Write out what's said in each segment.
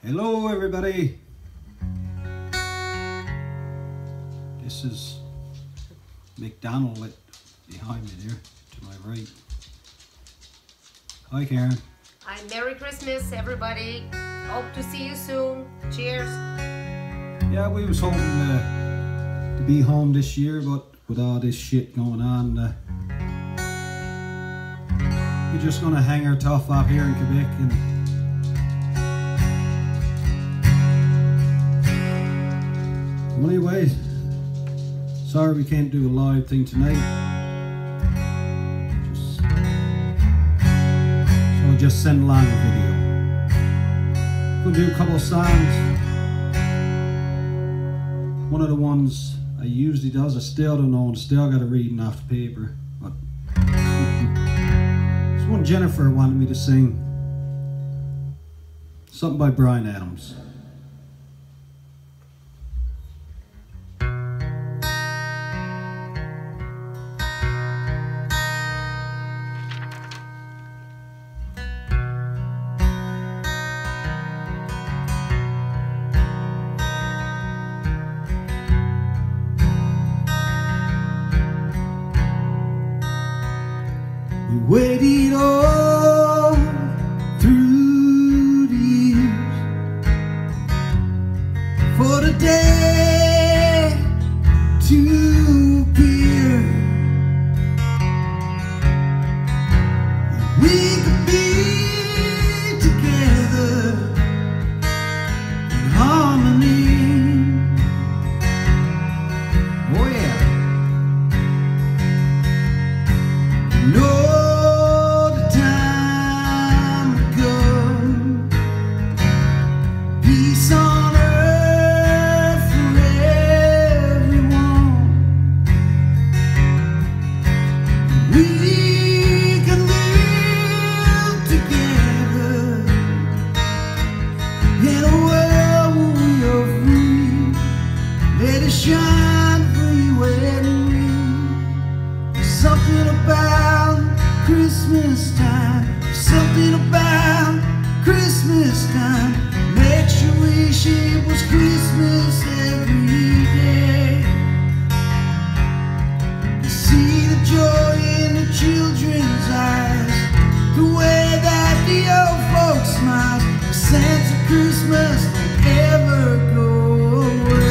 Hello everybody, this is McDonald behind me there, to my right. Hi Karen. Hi, Merry Christmas everybody, hope to see you soon, cheers. Yeah, we was hoping to be home this year, but with all this shit going on, we're just gonna hang our tough up here in Quebec. And anyway, sorry we can't do a live thing tonight. So I'll just send along a video. We'll do a couple of songs. One of the ones I usually does, I still don't know, and still got to read off the paper. But this one Jennifer wanted me to sing. Something by Bryan Adams. We waited all through the years for the day to appear. We could be together in harmony. Oh yeah. No. Shine for you and me. There's something about Christmas time. There's something about Christmas time. Makes you wish it was Christmas every day. You see the joy in the children's eyes, the way that the old folks smile. The sense of Christmas don't ever go away.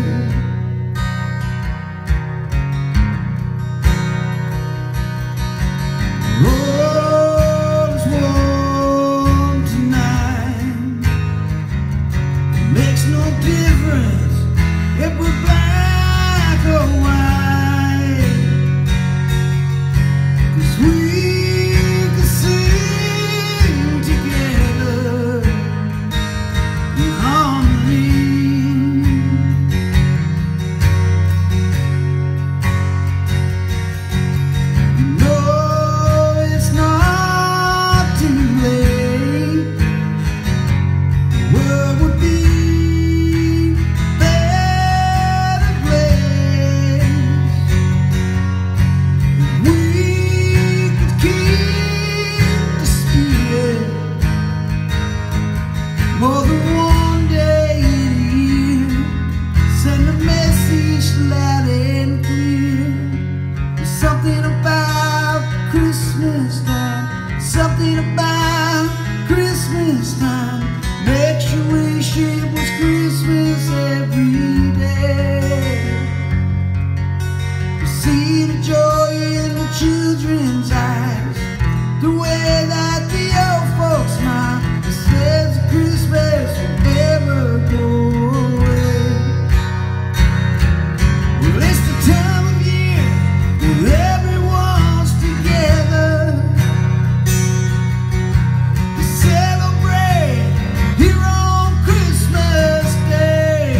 More than one day in a year, send a message loud and clear. There's something about Christmas time, something about Christmas time. Makes you wish it was Christmas every day. You see the joy in the children's eyes, the way that the old folks smile. It says Christmas will never go away. Well, it's the time of year when everyone's together to celebrate here on Christmas Day.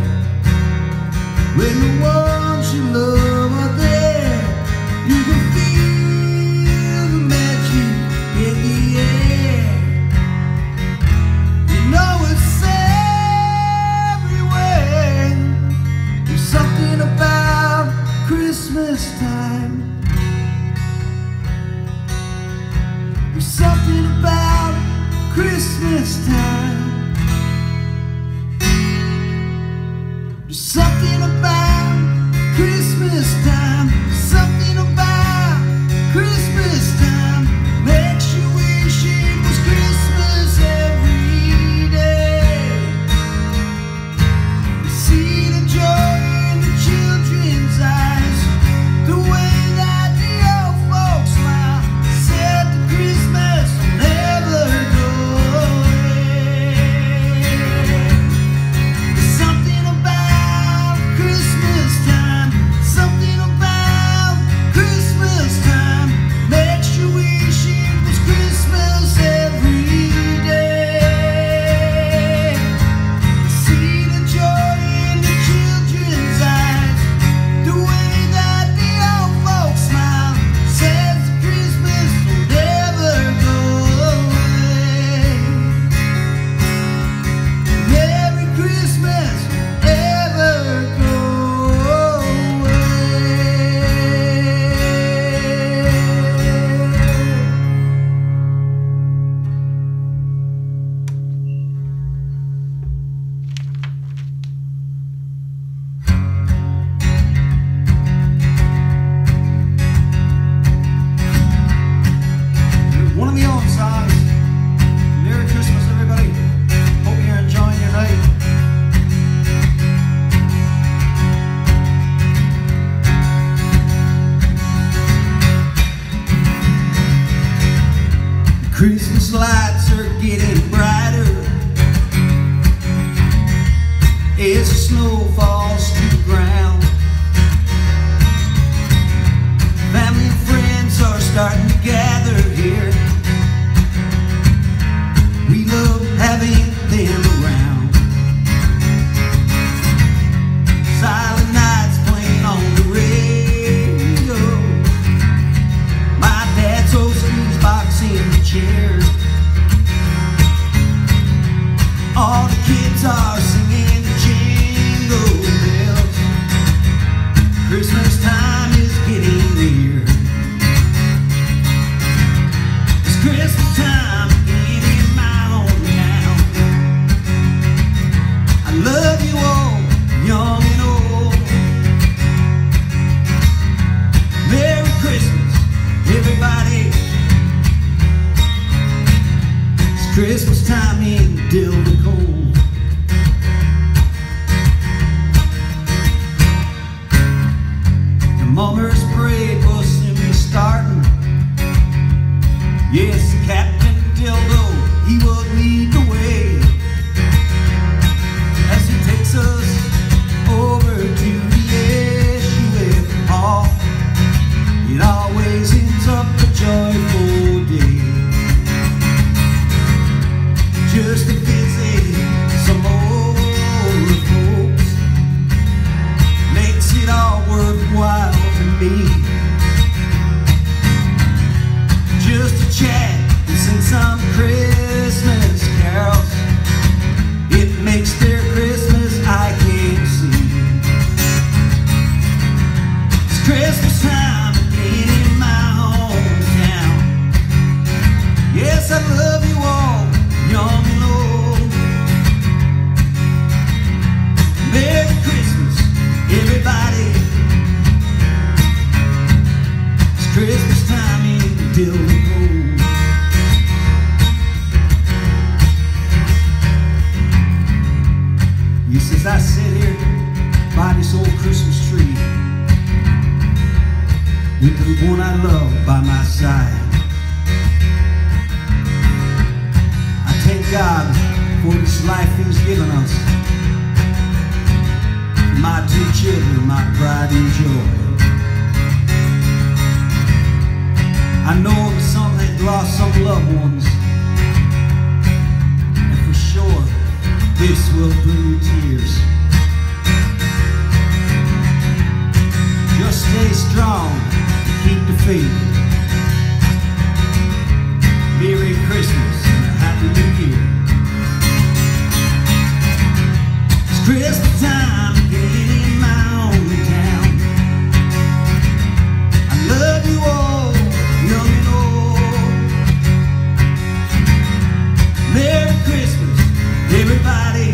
When the ones you love are there, you can feel the magic in the air. It's everywhere. There's something about Christmas time. There's something about Christmas time. Christmas lights are getting brighter as the snow falls to the ground. Family and friends are starting to gather here. We love having them around. Silent nights playing on the radio. My dad's old squeeze box in the chairs. All the kids are singing jingle bells. Christmas time is getting near. It's Christmas time again in my hometown. I love you all, young and old. Merry Christmas, everybody. It's Christmas time in Delacole. The mummers parade will soon be starting. Yes, Captain Dildo, he will lead the way as he takes us over to the SUF Hall. It always ends up a joyful day, just to visit some old folks. Makes it all worthwhile to me, just to chat and sing some Christmas carols. It makes their Christmas I can't see. It's Christmas time again in my hometown. Yes, I love you all, young and old. Merry Christmas, everybody. It's Christmas time in Delacole. Yes, as I sit here by this old Christmas tree, with the one I love by my side, I thank God for this life He's given us. My two children, my pride and joy. I know some had lost some loved ones, and for sure this will bring you tears. Just stay strong, keep the faith. Merry Christmas and a Happy New Year. It's Christmas time again in my hometown. I love you all, young and old. Merry Christmas, everybody.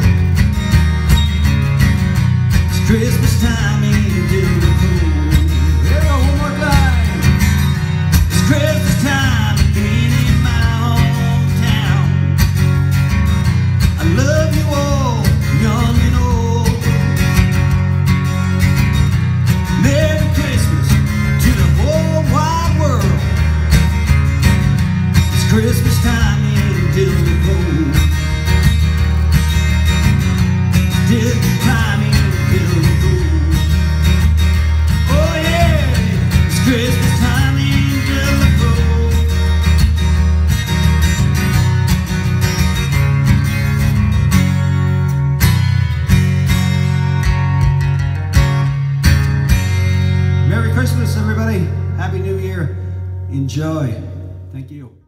It's Christmas time in Delacole. Here we go, one more time. It's Christmas time again in my hometown. I love you all, young and old. Merry Christmas to the whole wide world. It's Christmas time in Delacole. It's time in Delacole. Oh yeah, it's Christmas time in Delacole. Merry Christmas, everybody. Happy New Year. Enjoy. Thank you.